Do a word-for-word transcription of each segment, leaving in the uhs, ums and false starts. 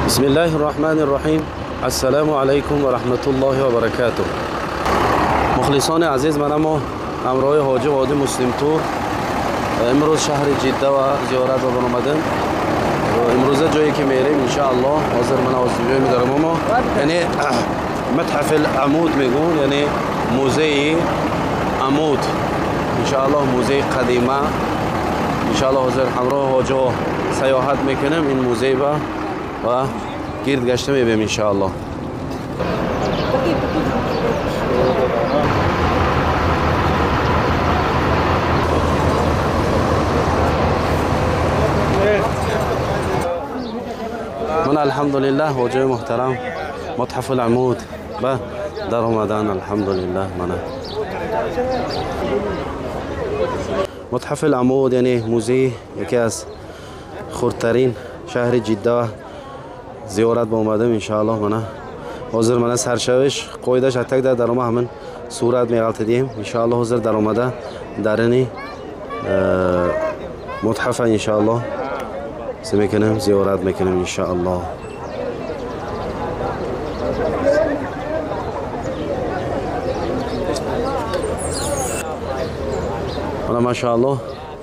بسم الله الرحمن الرحیم. السلام علیکم و رحمت الله و برکاته. مخلصان عزیز، من اما همراه حاجی وادی مسلم تور امروز شهر جده و زیارت رو برآمدیم. امروز جایی که میریم ان شاء الله حاضر من اوصیه می‌دارم اما یعنی متحف العمود میگون، یعنی موزه عمود ان شاء الله، موزه قدیمه ان شاء الله. حاضر همراه حاجی سیاحت میکنیم این موزه با و گرد گشته میبینیم ان شاء الله. من الحمدلله حاجی محترم متحف العمود با در اومدن. الحمدلله من متحف العمود یعنی موزه یکی از خردترین شهر جده زیارت با اومدم ان شاء الله. من حاضر من سرشوش قویدش اتک در درام همین صورت میغلط دیم ان شاء الله. حاضر در اومده درنی متحف ان شاء الله میکنم زیارت میکنم ان شاء الله. حالا ما شاء الله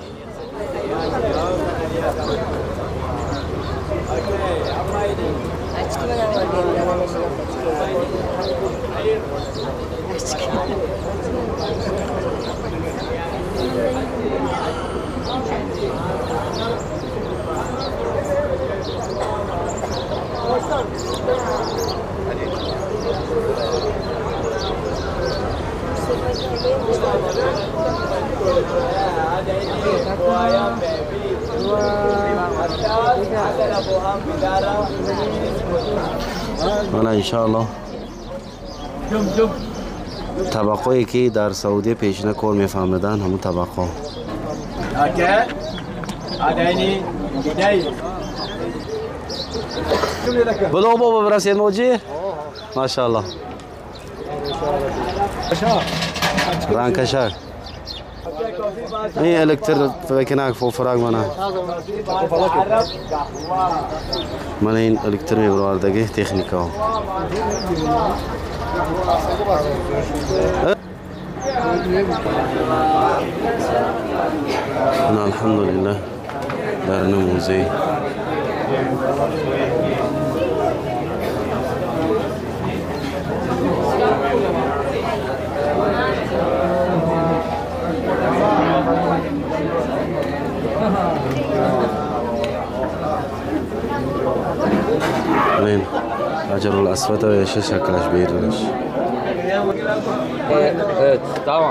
من ان شاء الله طبقه‌ای که در سعودی پیشینه کار میفهمیدن همون طبقه بلو بابا برسید موجی ماشاءالله رنگ کشک این الکتر فکنک فوفراغ منه من این الکتر میبراردگی تکنیکا من الحمدلله در نموزی این حجر الاسود و یشه شکلش بیرونش. تمام.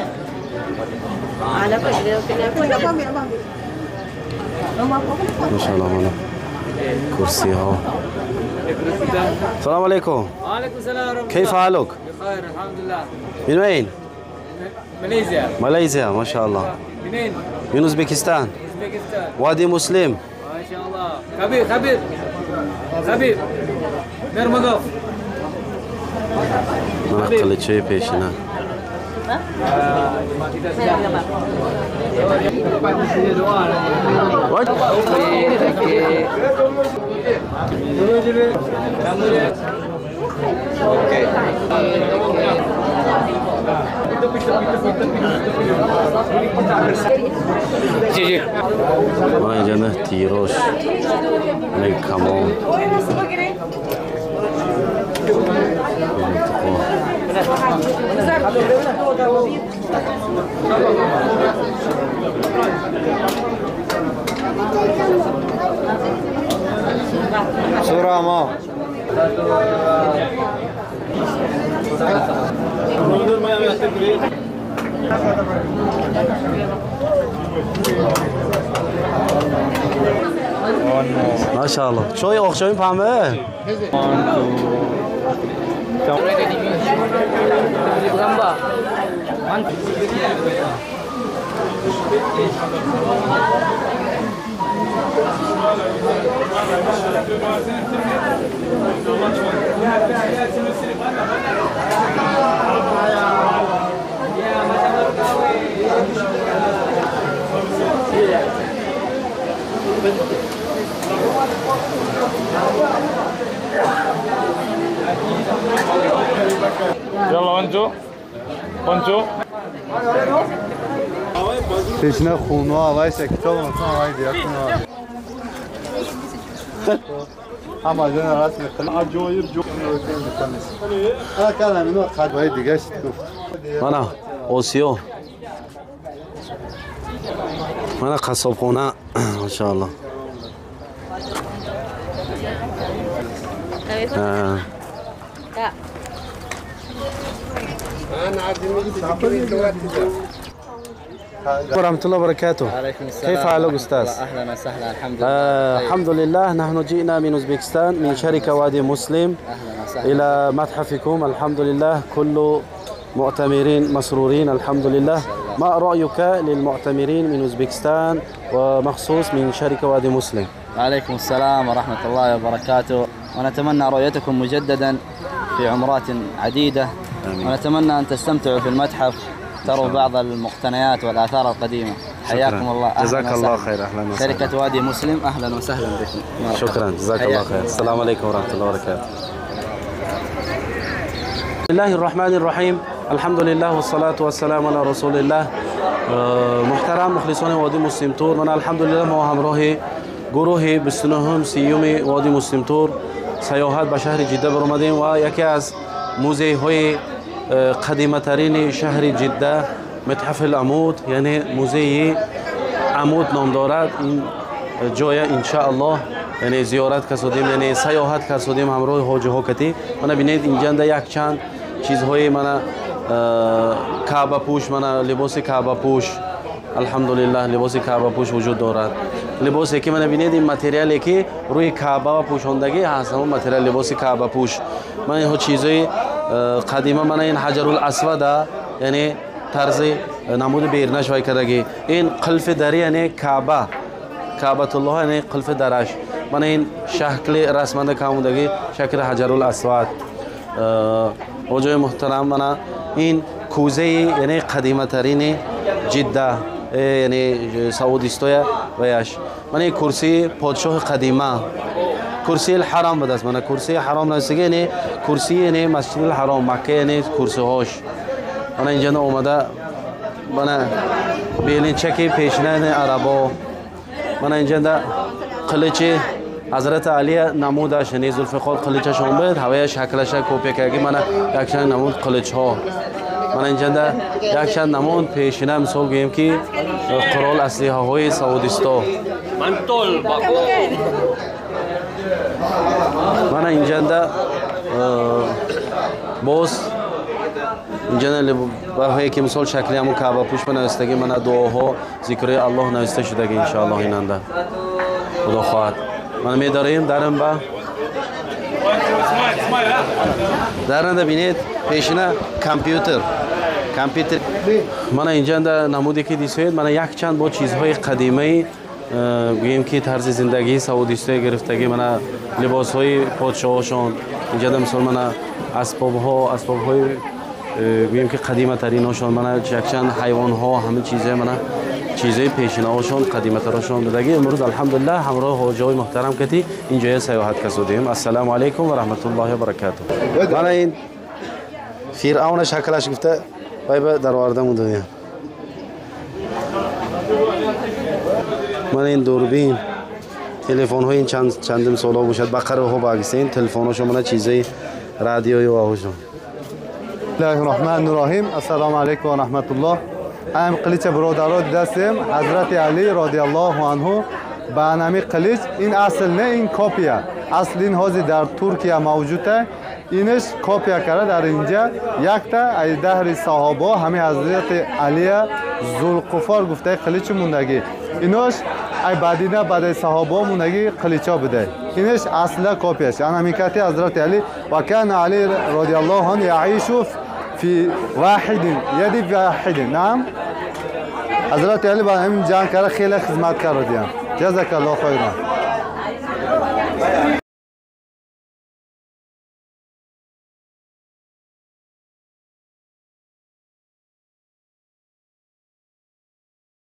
ماشاءالله مالا كرسي ها. السلام عليكم. وعليكم السلام ورحمة الله. كيف حالك؟ بخير الحمد لله. من وين؟ ماليزيا. ماليزيا ما شاء الله. منين؟ من اوزبكستان. اوزبكستان. وادي مسلم. ما شاء الله. خبير خبير. خبير. مرمقوف. من قلت شيء بيشنا. जी जी वहाँ जाना तीरोश नहीं खामो surah mau ما شاء الله شوي أخشين فهمه Thank you. يلا وانتو وانتو تشنه خونوا وای کتاب مثلا وای دیگه اما جون راست میخوام عجایب جو انا كلام اینو خد وای دیگه است گفت مانا اوسیو مانا قصاب خونه ماشاءالله ورحمة الله وبركاته. عليكم السلام. كيف حالك أستاذ؟ أهلا وسهلا. الحمد لله. آه الحمد لله. نحن جئنا من أوزبكستان من شركة وادي مسلم أهلا وسهلا. إلى متحفكم. الحمد لله كل معتمرين مسرورين الحمد لله. ما رأيك للمعتمرين من أوزبكستان ومخصوص من شركة وادي مسلم؟ وعليكم السلام ورحمة الله وبركاته، ونتمنى رؤيتكم مجددا في عمرات عديدة. آمين. ونتمنى أن تستمتعوا في المتحف، تروا بعض المقتنيات والآثار القديمة. حياكم الله. جزاك الله خير. أهلا وسهلا. شركة وادي مسلم أهلا وسهلا بكم. شكرا جزاك الله خير. السلام عليكم ورحمة الله وبركاته. بسم الله الرحمن الرحيم. الحمد لله والصلاة والسلام على رسول الله. محترم مخلصان وادی مسلم تور، من الحمد لله ما همراه گروه بیست و نه سیوم وادی مسلم تور سیاحت به شهر جده برآمدیم و یکی از موزه های قدیمی ترین شهر جده متحف العمود یعنی موزه عمود نام دارد. این جای ان شاء الله یعنی زیارت کردیم یعنی سیاحت کردیم همراه حاجی ها کتی. من ببینید اینجا یک چند چیزهای من کعبه پوش، من لباس کعبه پوش الحمدلله لباس کعبه پوش وجود دارد. لباسی که من ببینید این متریالی که روی کعبه پوشاندگی هست همون متریال لباس کعبه پوش. من این چیزای قدیمی من این حجر الاسود یعنی طرز نمود بیرنش وای کردگی این قلف دری یعنی کعبه کعبه الله یعنی قلف درش من این شکل رسمنده کامودگی شکل حجر الاسود. وجه محترم من این کوزه یعنی قدیمی ترین جده یعنی سعودیستوی ویش من این کرسی پادشاه قدیمه کرسی الحرام بدست من کرسی حرام نستگی یعنی کرسی یعنی مسجد الحرام مکه یعنی کرسی هاش من اینجا اومده من بیلین چکی پیشنه عربا من اینجا قلچ حضرت علی نمودش یعنی ذوالفقار قلچش اومد هوای شکلش کپی کردی من یک چند نمود قلچ ها من اینجا یک چند نمود پیشینه مثال گیم که قرال اسلحه های سعودیستا منطول باکو من اینجا باز اینجا برای که مثال شکلی همون کعبه پوش بنویسته من دعاها ذکر الله نوشته شده که ان شاء الله ایننده خدا خواهد. من می‌داریم درم با درنده بینید پیشینه کامپیوتر کامپیوتر من اینجا نمودی که دیسید من یک چند با چیزهای قدیمی گوییم که طرز زندگی سعودیستی گرفتگی من لباس های پادشاهشون اینجا مثلا من اسباب ها اسباب های گوییم که قدیمی ترین هاشون من یک چند حیوان ها همه چیزه من چیزای پیشینه هاشون قدیمی تراشون دادگی. امروز الحمدلله همراه حاجی های محترم کتی اینجا سیاحت کردیم. السلام علیکم و رحمت الله و برکاته. من این فرعون شکلش گفته وای به در آورده مونده. من این دوربین تلفن های این چند چندم سالا باشد بقره ها باگسین تلفن هاشون من چیزای رادیویی و هاشون. بسم الله الرحمن الرحیم. السلام علیکم و رحمت الله. ام قلیچ برادران دستم حضرت علی رضی الله عنه با نام قلیچ. این اصل نه این کپیه اصل این هازی در ترکیه موجوده اینش کپیه کرده در اینجا یک تا از دهر صحابه همه حضرت علی ذوالقفار گفته قلیچ موندگی اینش ای بعدینه بعد صحابه موندگی قلیچا بده اینش اصل کپیش انا میکتی حضرت علی و کان علی رضی الله عنه یعیش في واحد يد واحد. نعم حضرت علی با همین جان کرده خیلی خدمت کرده. جزاک الله خیرا.